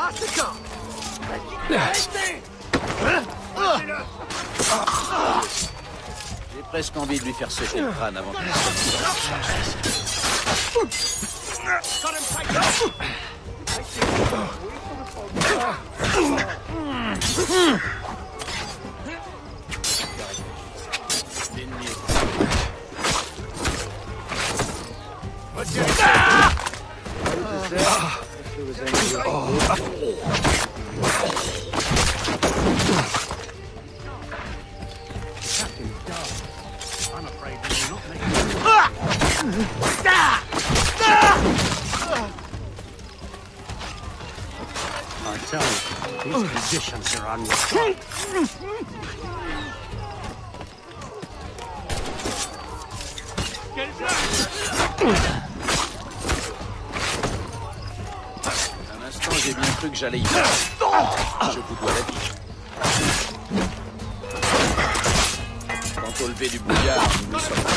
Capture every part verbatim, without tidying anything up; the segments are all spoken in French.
J'ai presque envie de lui faire sécher le crâne avant qu'il se I tell you, these conditions are unreal. Un instant, j'ai bien cru que j'allais y faire. Je vous dois la vie. Quant au lever du brouillard, nous nous sommes...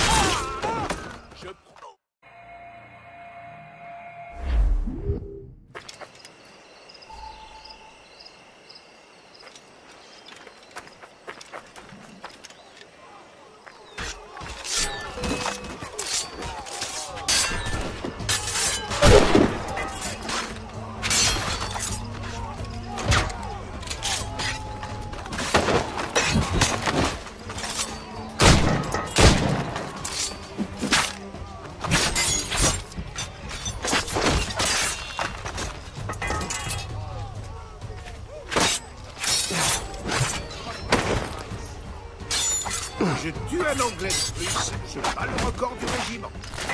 Je tue un Anglais de plus, je bats le record du régiment.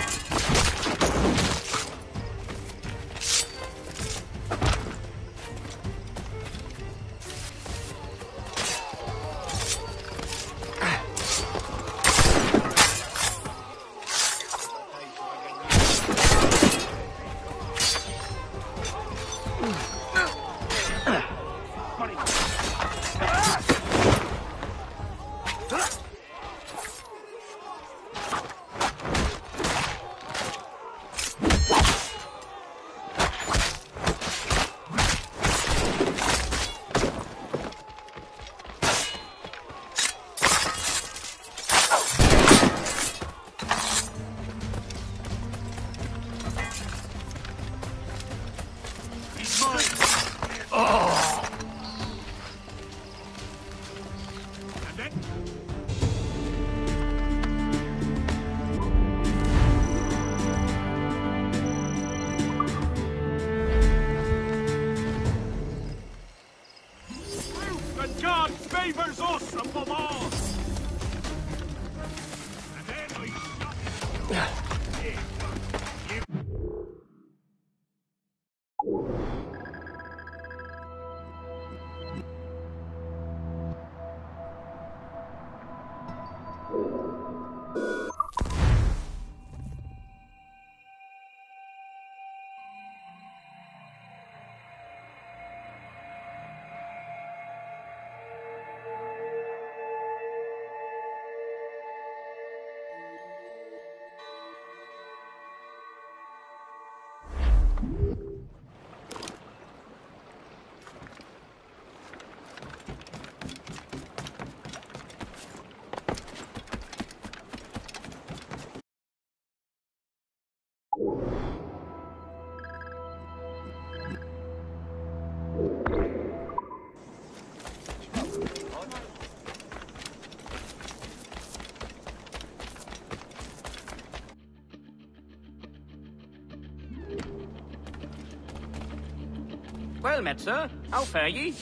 God favors us above all! And then I shot him. Well met, sir. How fare ye?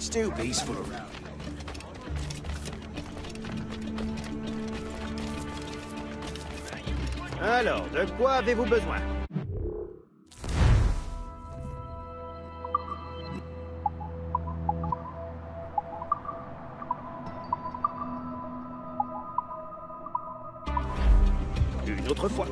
Still peaceful around. Alors, de quoi avez-vous besoin? Une autre fois.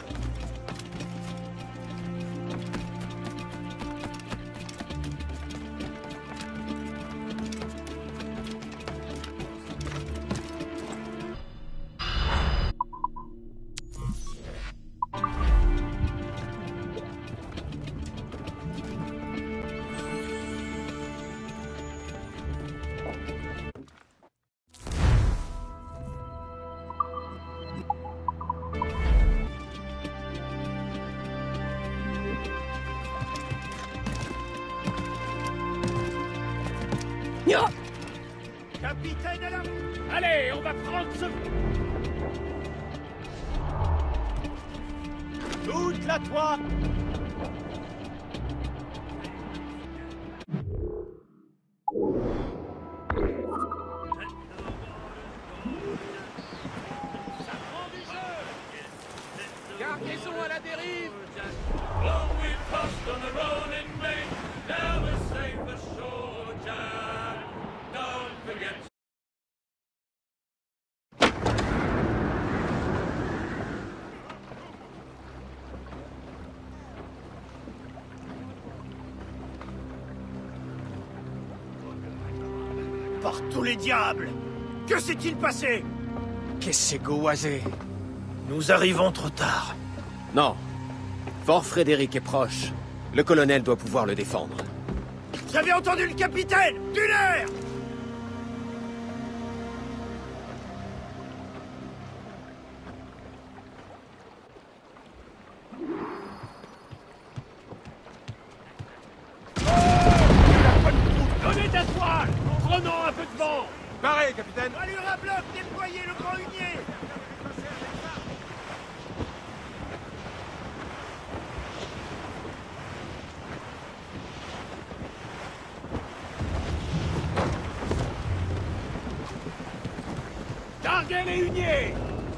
Capitaine à la... Allez, on va prendre ce... Toute la toile. Cargaison à la dérive! Par tous les diables! Que s'est-il passé? Qu'est-ce que Goazé? Nous arrivons trop tard. Non. Fort Frédéric est proche. Le colonel doit pouvoir le défendre. J'avais entendu le capitaine! D'une heure! Donnez ta toile! Prenons un peu de vent! Pareil, capitaine! Allure à bloc, déployez le grand hunier! Larguez les huniers!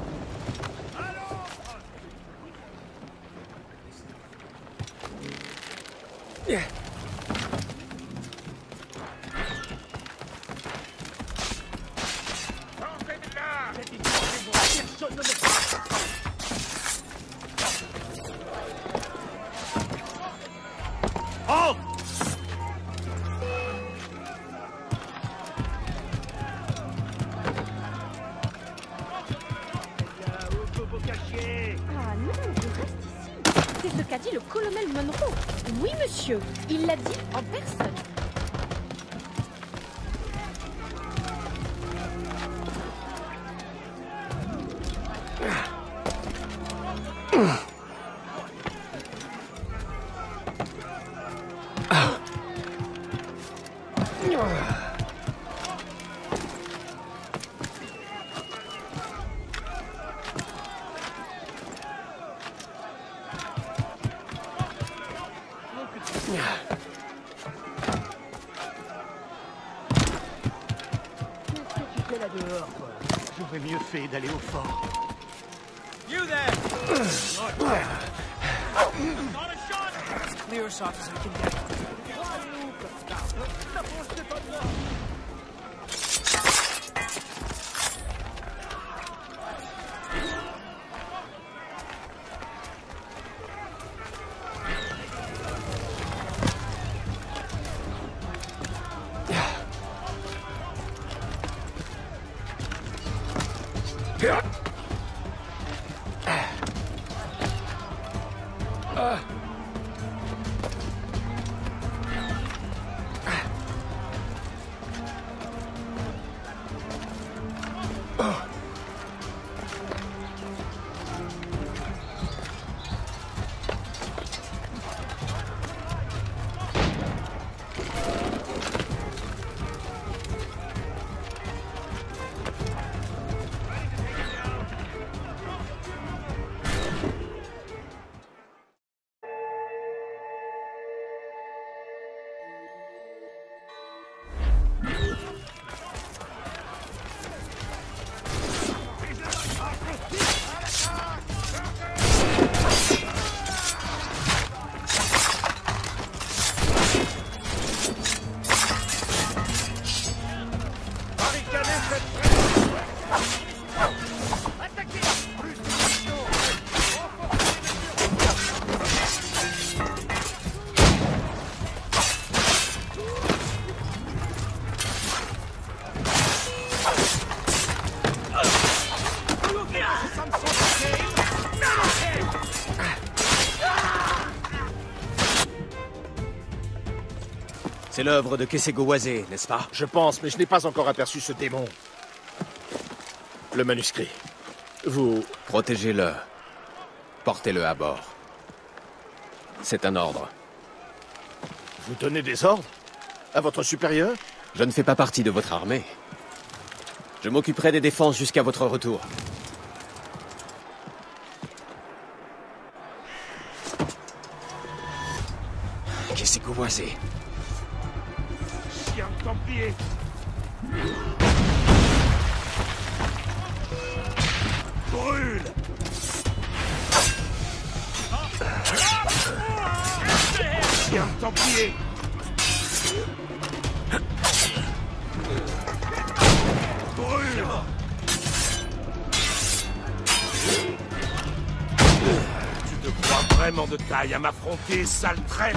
Oh! Ah non, je reste ici. C'est ce qu'a dit le colonel Monroe. Oui, monsieur. Il l'a dit en personne. Là dehors, quoi. J'aurais mieux fait d'aller au fort. You there! Not a shot! Clear as shot as we can get. C'est l'œuvre de Kesego-Wase, n'est-ce pas? Je pense, mais je n'ai pas encore aperçu ce démon. Le manuscrit. Vous... Protégez-le. Portez-le à bord. C'est un ordre. Vous donnez des ordres? À votre supérieur? Je ne fais pas partie de votre armée. Je m'occuperai des défenses jusqu'à votre retour. Kesego-Wase. Chien de Templier. Brûle! Chien de Templier. Brûle! Tu te crois vraiment de taille à m'affronter, sale traître?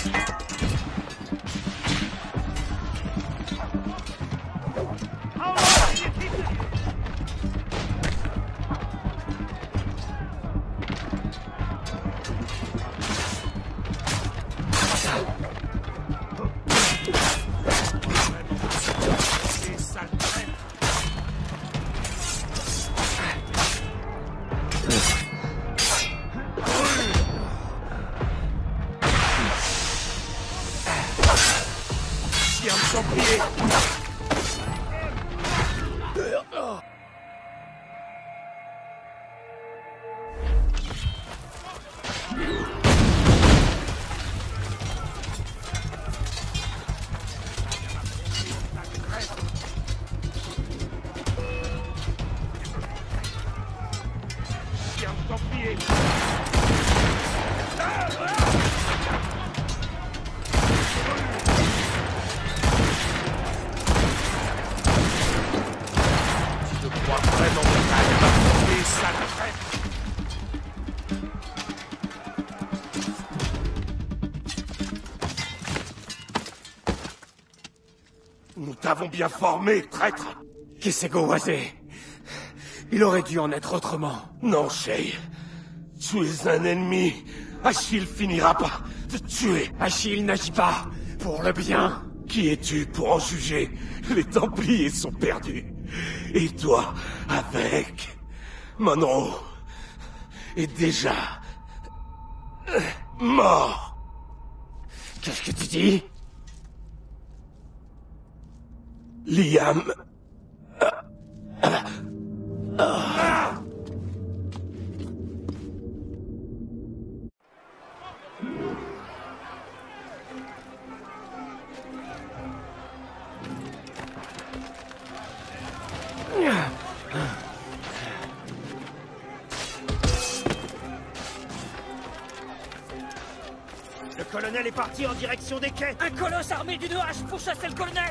Nous t'avons bien formé, traître. Kesego-Wase. Il aurait dû en être autrement. Non, Shay. Tu es un ennemi. Achille finira par te tuer. Achille n'agit pas pour le bien. Qui es-tu pour en juger? Les Templiers sont perdus. Et toi, avec... Monroe... est déjà... mort. Qu'est-ce que tu dis? Liam... Le colonel est parti en direction des quais. Un colosse armé d'une hache pour chasser le colonel!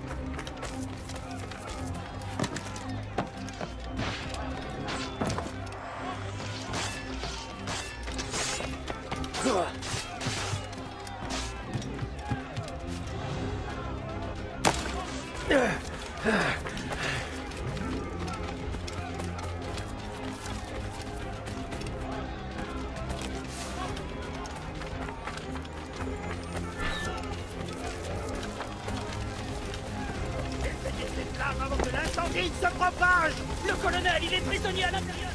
Avant que l'incendie se propage. Le colonel, il est prisonnier à l'intérieur!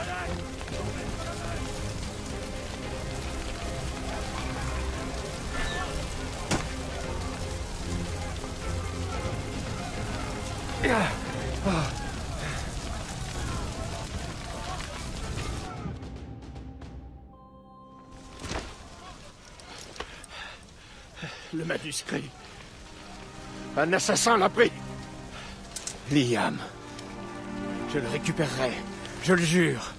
Le manuscrit. Un assassin l'a pris. Liam. Je le récupérerai. Je le jure.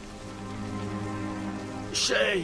Shay.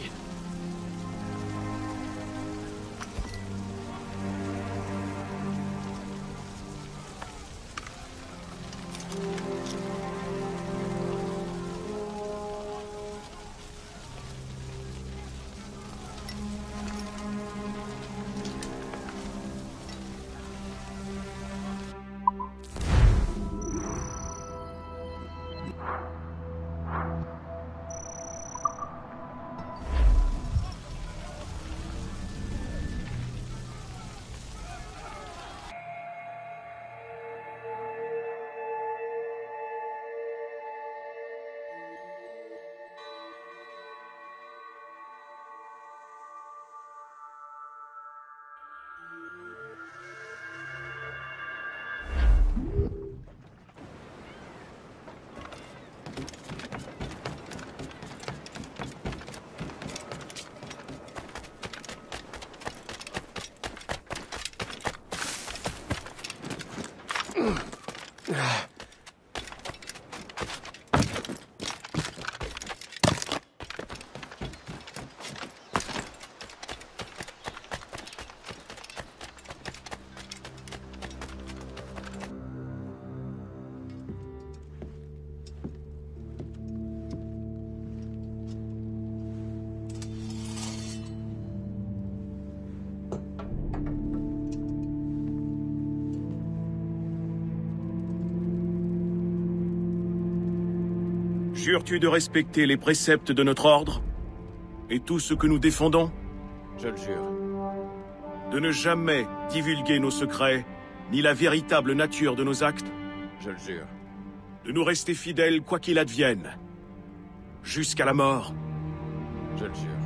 Jures-tu de respecter les préceptes de notre ordre et tout ce que nous défendons? Je le jure. De ne jamais divulguer nos secrets, ni la véritable nature de nos actes? Je le jure. De nous rester fidèles quoi qu'il advienne, jusqu'à la mort? Je le jure.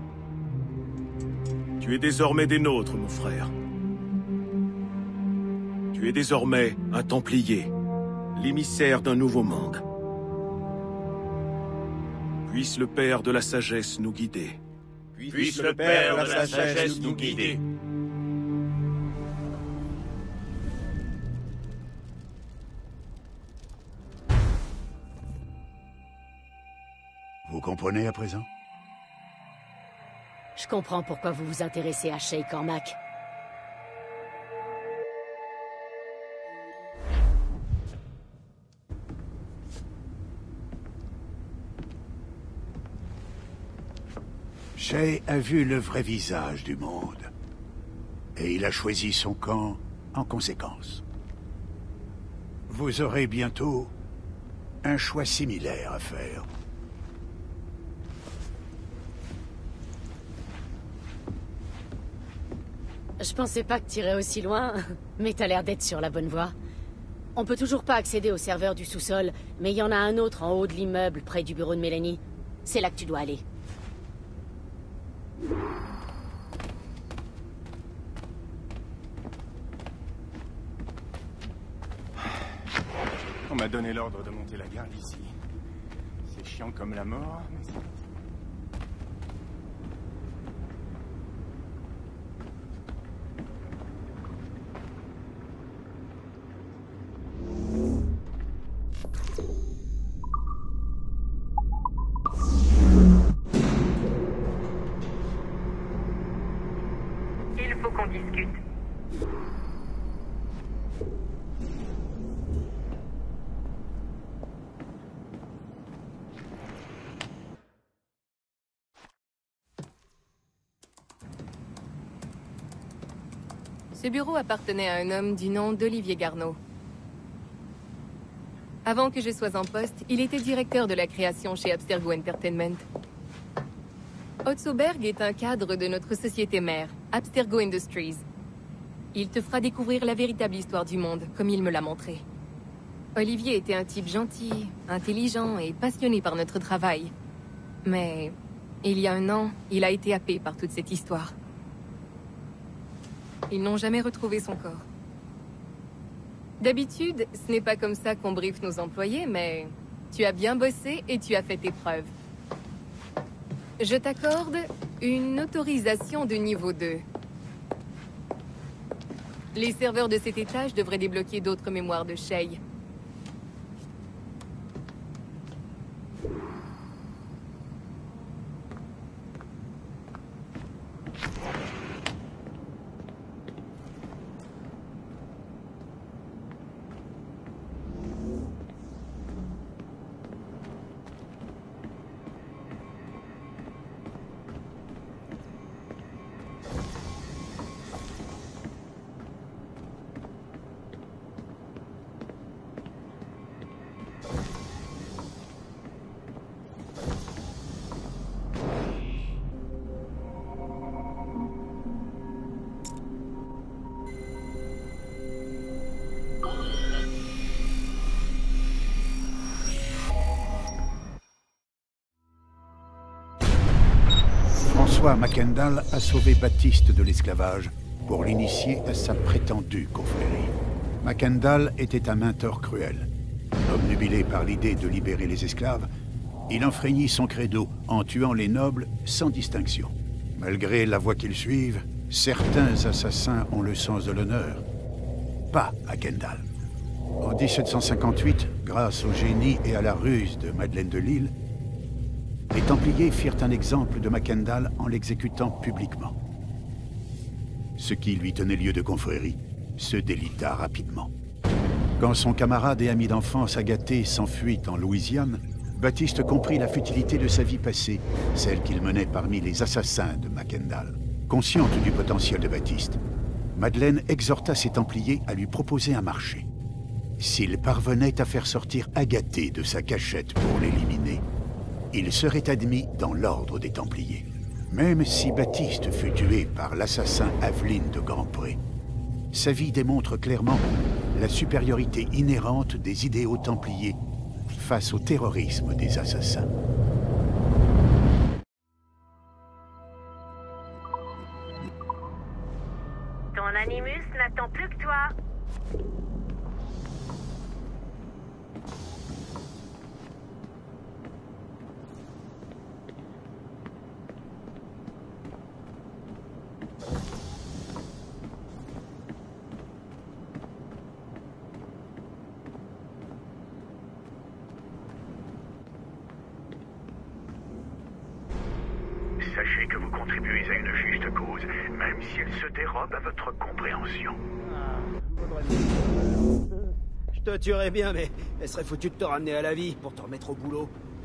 Tu es désormais des nôtres, mon frère. Tu es désormais un Templier, l'émissaire d'un nouveau monde. Puisse le Père de la Sagesse nous guider. Puisse le Père de la Sagesse nous guider. Vous comprenez à présent? Je comprends pourquoi vous vous intéressez à Shay Cormac. Shay a vu le vrai visage du monde. Et il a choisi son camp en conséquence. Vous aurez bientôt un choix similaire à faire. Je pensais pas que t'irais aussi loin, mais t'as l'air d'être sur la bonne voie. On peut toujours pas accéder au serveur du sous-sol, mais il y en a un autre en haut de l'immeuble, près du bureau de Mélanie. C'est là que tu dois aller. On m'a donné l'ordre de monter la garde ici. C'est chiant comme la mort, mais c'est... Il faut qu'on discute. Ce bureau appartenait à un homme du nom d'Olivier Garneau. Avant que je sois en poste, il était directeur de la création chez Abstergo Entertainment. Otto Berg est un cadre de notre société mère, Abstergo Industries. Il te fera découvrir la véritable histoire du monde, comme il me l'a montré. Olivier était un type gentil, intelligent et passionné par notre travail. Mais il y a un an, il a été happé par toute cette histoire. Ils n'ont jamais retrouvé son corps. D'habitude, ce n'est pas comme ça qu'on briefe nos employés, mais tu as bien bossé et tu as fait tes preuves. Je t'accorde une autorisation de niveau deux. Les serveurs de cet étage devraient débloquer d'autres mémoires de Shay. François Macendal a sauvé Baptiste de l'esclavage pour l'initier à sa prétendue confrérie. Macandal était un mentor cruel. Obnubilé par l'idée de libérer les esclaves, il enfreignit son credo en tuant les nobles sans distinction. Malgré la voie qu'ils suivent, certains assassins ont le sens de l'honneur. Pas Macandal. En mille sept cent cinquante-huit, grâce au génie et à la ruse de Madeleine de Lille, les Templiers firent un exemple de Macandal en l'exécutant publiquement. Ce qui lui tenait lieu de confrérie se délita rapidement. Quand son camarade et ami d'enfance Agathé s'enfuit en Louisiane, Baptiste comprit la futilité de sa vie passée, celle qu'il menait parmi les assassins de Macandal. Consciente du potentiel de Baptiste, Madeleine exhorta ses Templiers à lui proposer un marché. S'il parvenait à faire sortir Agathé de sa cachette pour l'éliminer, il serait admis dans l'ordre des Templiers. Même si Baptiste fut tué par l'assassin Aveline de Grandpré, sa vie démontre clairement la supériorité inhérente des idéaux templiers face au terrorisme des assassins. Ton Animus n'attend plus que toi. Sachez que vous contribuez à une juste cause, même si elle se dérobe à votre compréhension. Je te tuerais bien, mais elle serait foutue de te ramener à la vie pour te remettre au boulot.